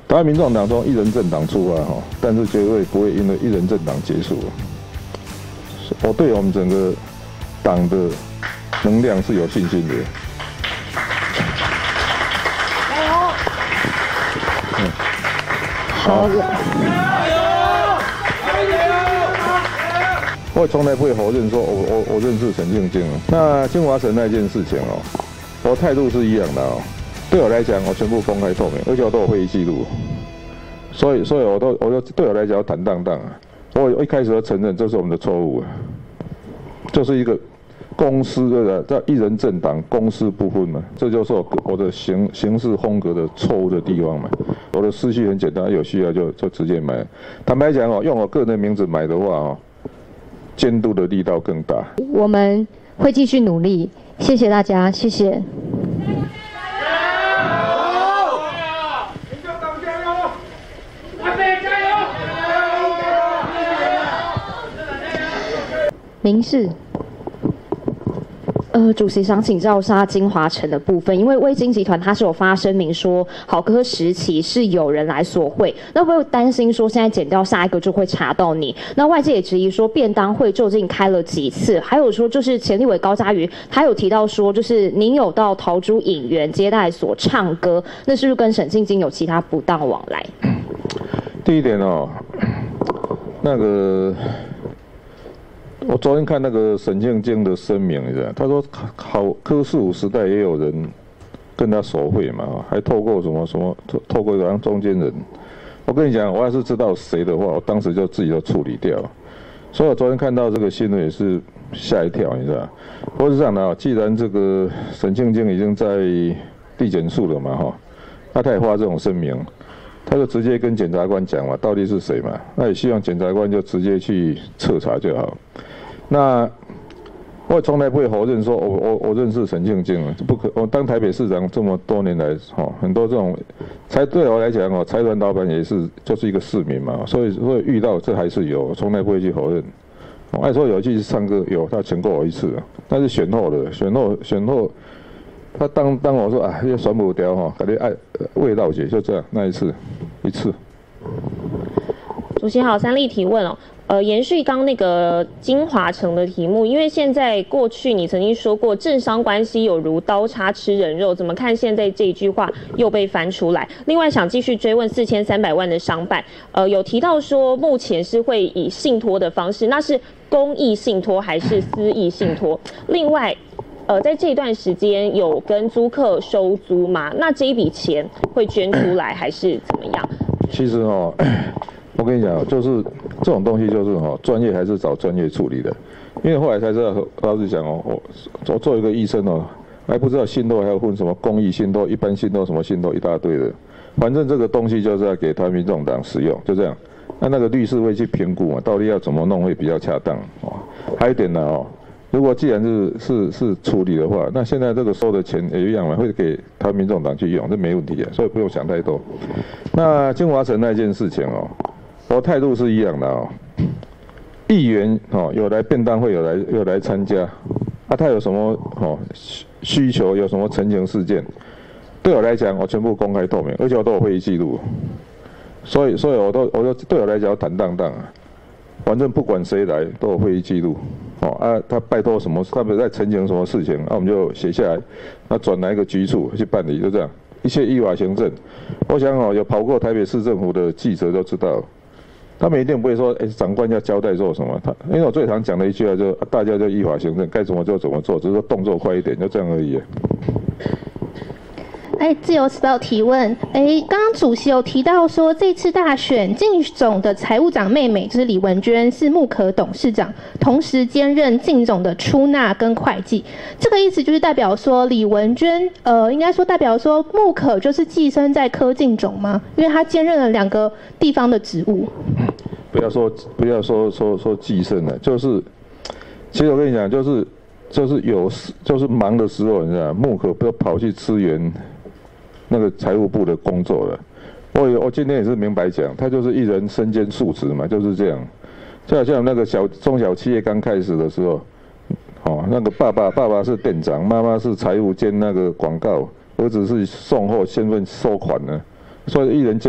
台湾民众党从一人政党出发哈，但是绝对不会因为一人政党结束。我对我们整个党的能量是有信心的。 加油！ 好。我从来不会否认说我认识陈庆京。那清华城那件事情哦，我态度是一样的哦。对我来讲，我全部公开透明，而且我都有会议记录。所以我都对我来讲坦荡荡啊。我一开始就承认这是我们的错误啊，就是一个公私的叫一人政党，公私不分嘛，这就是我的行事风格的错误的地方嘛。我的思绪很简单，有需要就直接买。坦白讲哦，用我个人的名字买的话哦，监督的力道更大。 我们会继续努力，谢谢大家，谢谢。民事，主席想请教一下金华城的部分，因为威晶集团它是有发声明说，好歌时期是有人来索贿，那会不会担心说现在检调下一个就会查到你？那外界也质疑说便当会究竟开了几次？还有说就是前立委高嘉瑜他有提到说，就是您有到陶朱影园接待所唱歌，那是不是跟沈庆京有其他不当往来？ 第一点哦，那个。我昨天看那个沈庆京的声明，你知道，他说柯四五时代也有人跟他索贿嘛，还透过什么透过好像中间人。我跟你讲，我要是知道谁的话，我当时就自己就处理掉。所以我昨天看到这个新闻也是吓一跳，你知道。不过是这样的啊，既然这个沈庆京已经在地检署了嘛，哈，那他也发这种声明。他就直接跟检察官讲嘛，到底是谁嘛？那也希望检察官就直接去彻查就好。那我从来不会否认说我认识陈庆京，不可。我当台北市长这么多年来，很多这种对我来讲财团老板也是就是一个市民嘛，所以遇到这还是有，从来不会去否认。按说有去唱歌有，他请过我一次，那是选后的，选后。他当我说啊，这选不掉哈，肯定爱味道姐就这样那一次。 主席好，三立提问哦，延续刚那个金华城的题目，因为现在过去你曾经说过政商关系有如刀叉吃人肉，怎么看现在这一句话又被翻出来？另外想继续追问4300万的商办，有提到说目前是会以信托的方式，那是公益信托还是私益信托？另外。在这段时间有跟租客收租吗？那这一笔钱会捐出来还是怎么样？ 其实哦，我跟你讲，就是这种东西就是专业还是找专业处理的。因为后来才知道，老实讲哦，我做一个医生哦，还不知道信托还要分什么公益信托、一般信托、什么信托一大堆的。反正这个东西就是要给台湾民众党使用，就这样。那个律师会去评估嘛，到底要怎么弄会比较恰当哦。还有一点呢哦。如果既然是处理的话，那现在这个收的钱也一样嘛，会给他民众党去用，这没问题啊，所以不用想太多。那金华城那件事情哦，我态度是一样的哦。议员哦有来便当会有来参加，啊他有什么需求，有什么陈情事件，对我来讲我全部公开透明，而且我都有会议记录，所以我都对我来讲坦荡荡啊。反正不管谁来都有会议记录，他拜托什么，他们在陈情什么事情，我们就写下来，那转哪一个局处去办理，就这样，一切依法行政。我想有跑过台北市政府的记者都知道，他们一定不会说，长官要交代做什么，因为我最常讲的一句话就大家就依法行政，该怎么就怎么做，只是说动作快一点，就这样而已。 自由时报提问，刚刚主席有提到说，这次大选靳总的财务长妹妹就是李文娟是木可董事长，同时兼任靳总的出纳跟会计。这个意思就是代表说李文娟，应该说代表说木可就是寄生在柯靳总吗？因为他兼任了2个地方的职务。 不要说寄生了，就是，其实我跟你讲，就是忙的时候，你知道，木可不要跑去支援。那个财务部的工作了，我今天也是明白讲，他就是一人身兼数职嘛，就是这样。就好像那个中小企业刚开始的时候，那个爸爸是店长，妈妈是财务兼那个广告，儿子是送货身份收款呢， 所以一人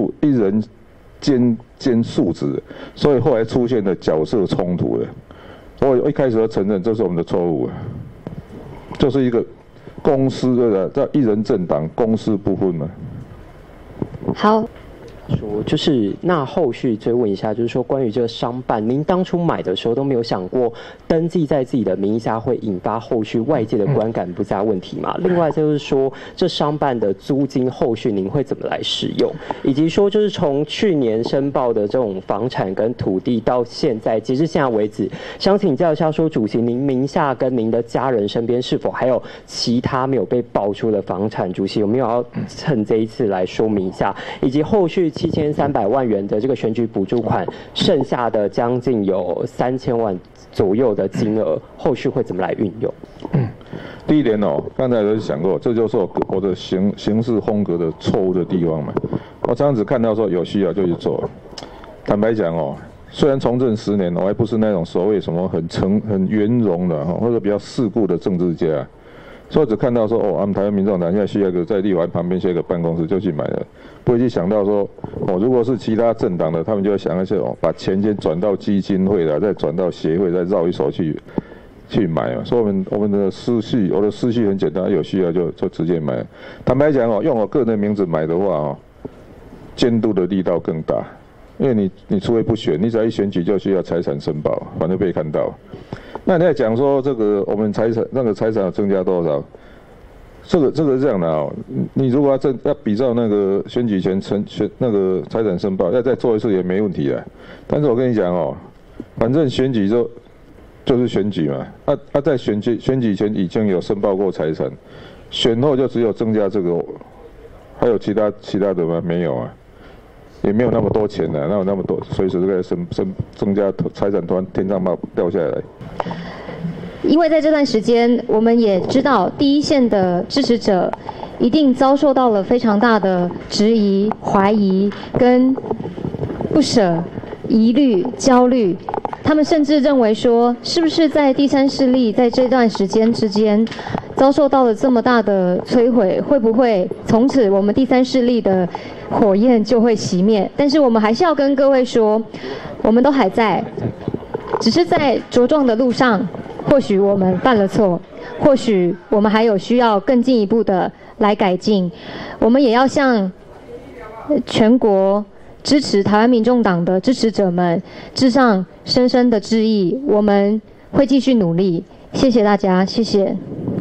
兼数职，所以后来出现了角色冲突了。我一开始要承认这是我们的错误，就是一个公司的叫一人政党，公私不分嘛。 好。 说就是那后续追问一下，就是说关于这个商办，您当初买的时候都没有想过登记在自己的名义下会引发后续外界的观感不佳问题吗？另外就是说这商办的租金后续您会怎么来使用，以及说就是从去年申报的这种房产跟土地到现在截至现在为止，想请教一下说主席您名下跟您的家人身边是否还有其他没有被爆出的房产？主席有没有要趁这一次来说明一下，以及后续7300万元的这个选举补助款，剩下的将近有3000万左右的金额，后续会怎么来运用？ 第一点哦，刚才有讲过，这就是我的行事风格的错误的地方嘛。我这样子看到说有需要就去做。坦白讲哦，虽然从政10年，我还不是那种所谓什么很圆融的或者比较世故的政治家。所以只看到说他们台湾民众党现在需要一个在立法院旁边需要一个办公室就去买了，不会去想到说如果是其他政党的，他们就会想一些把钱先转到基金会了，再转到协会，再绕一手去买嘛。所以我们的我的思绪很简单，有需要就直接买。坦白讲用我个人的名字买的话监督的力道更大，因为你除非不选，你只要一选举就需要财产申报，反正被看到。那你在讲说这个我们财产要增加多少？这个是这样的你如果要比照那个选举前那个财产申报，要再做一次也没问题的。但是我跟你讲反正选举就是选举嘛，在选举前已经有申报过财产，选后就只有增加这个，还有其他的吗？没有啊。也没有那么多钱哪有那么多，随时都在增加财产，突然天上掉下来。 因为在这段时间，我们也知道第一线的支持者一定遭受到了非常大的质疑、怀疑跟不舍、疑虑、焦虑。他们甚至认为说，是不是在第三势力在这段时间之间遭受到了这么大的摧毁，会不会从此我们第三势力的火焰就会熄灭？但是我们还是要跟各位说，我们都还在，只是在茁壮的路上。或许我们犯了错，或许我们还有需要更进一步的来改进。我们也要向全国支持台湾民众党的支持者们致上深深的致意。我们会继续努力，谢谢大家，谢谢。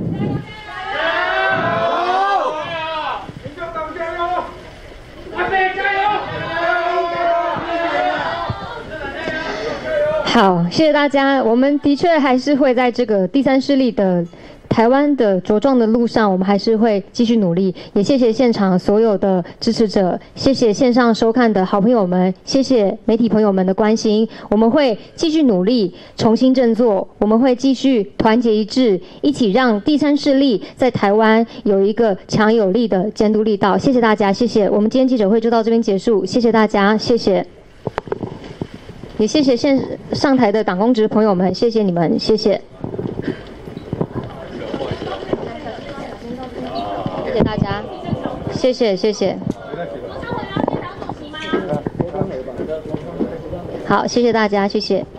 好，谢谢大家。我们的确还是会在这个第三势力的台湾的茁壮的路上，我们还是会继续努力。也谢谢现场所有的支持者，谢谢线上收看的好朋友们，谢谢媒体朋友们的关心。我们会继续努力，重新振作。我们会继续团结一致，一起让第三势力在台湾有一个强有力的监督力道。谢谢大家，谢谢。我们今天记者会就到这边结束，谢谢大家，谢谢。也谢谢上台的党公职朋友们，谢谢你们，谢谢。谢谢大家，谢谢谢谢。好，谢谢大家，谢谢。